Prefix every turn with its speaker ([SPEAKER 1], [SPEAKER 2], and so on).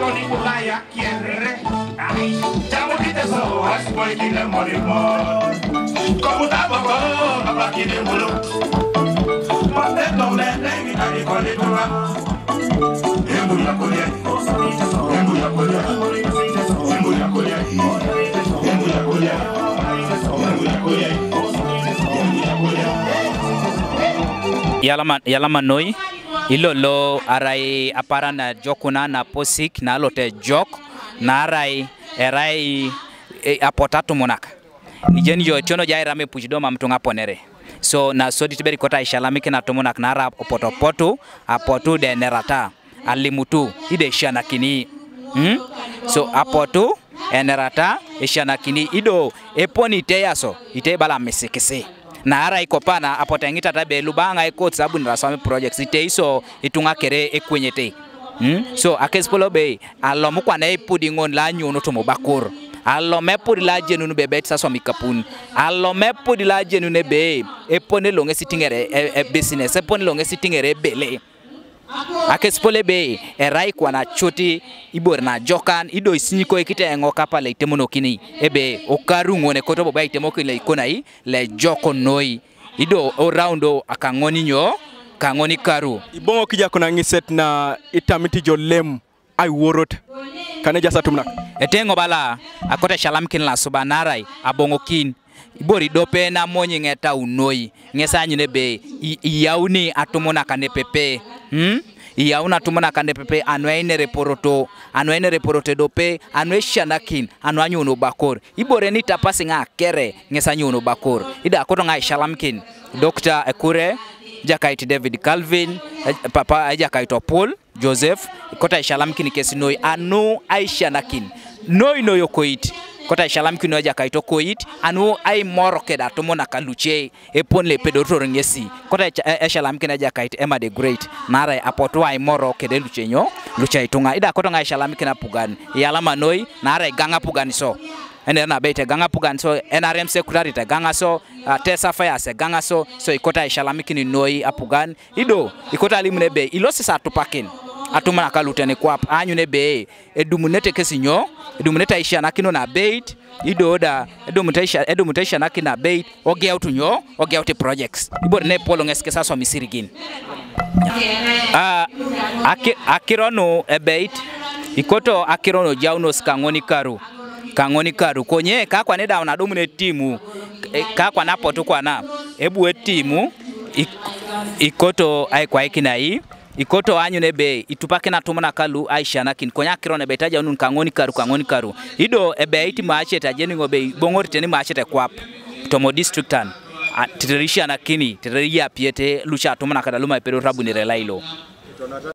[SPEAKER 1] Tony Bulaya quiere. Ay, chamo quite so, aspoy kine morimo. Como tabaco, papa kine mulu. Mate doble, levi na di kole tuwa. Embu ya kolye. Embu ya kolye. Embu ya kolye. Embu ya kolye. Embu ya kolye.
[SPEAKER 2] Yalaman noi ilolo arai aparana jokuna na posik na lote jok na arai apotatu monaka ijeni yo chono jai rame pujidoma mtunga ponere so na sodi tiberi kota ishalamiki na tomonak na ara opotopoto apotu de nerata alimutu ide shana kini so apotu enerata ishana kini ido eponi teyaso ite bala mesekese na ara ikopana apotengita tabe lubanga iko sababu nirasame projects ite iso itunga kere ekwenyete so akespolo be alomu kwa na ipudi ngon la nyuno to mobakur alome pudi la jenu bebet saso mikapun alome pudi la jenu ne be epone longe sitingere business epone longe sitingere bele akespole be erai kwa na choti ibor na jokan ido isinyiko ekite engo kapa le itemono kini ebe okaru ngone koto boba itemoko le ikonai le joko noi ido oroundo akangoni nyo kangoni karu
[SPEAKER 3] ibongo kija kuna ngiset na itamiti jo lem ai worot kane jasa tumna
[SPEAKER 2] etengo bala akota shalamkin la subanarai abongo kin ibori dope na monyi ngeta unoi ngesa nyine be yauni atumona kane pepe yauna tumona kane pepe anwaine reporoto dope anwe shanakin anwanyu no bakor ibore ni tapasi nga kere ngesa nyuno bakor ida akoto nga shalamkin Dr. Ekure jakaiti David Calvin papa jakaito Paul Joseph kota shalamkin kesinoi anu aisha nakin noi no yokoit kota shalamkin no jakaito koit anu ai moroke da tomona kaluche epon le pedotoro ngesi kota shalamkin jakait Emma the Great nara apoto ai moroke de luchenyo lucha itunga ida kota nga shalamkin apugan yalama noi nara ganga pugan so ene na bete ganga pugan so NRM secretary ta ganga so Tessa Fire se ganga so ikota shalamkin noi apugan ido ikota limune be ilosi sa tupakin atuma kalutene kwa anyu ne be edumunete kesinyo edumuneta isha nakino na bait idoda edumuteisha nakina bait oge outunyo oge out projects ibor ne polo ngeske saso misirigin akirono ebait ikoto akirono jauno skangoni karu konye kakwa ne da na domune timu kakwa napo to kwa na ebu timu ikoto ai kwa ikinai ikoto anyu nebe itupake na tumana kalu aisha nakin konya kirone betaja unun kangoni karu ido ebe iti maacheta jeni ngobe bongori teni maacheta kwap tomo district an titerisha nakini titeria piete lucha tumana kadaluma ipero rabu ni relailo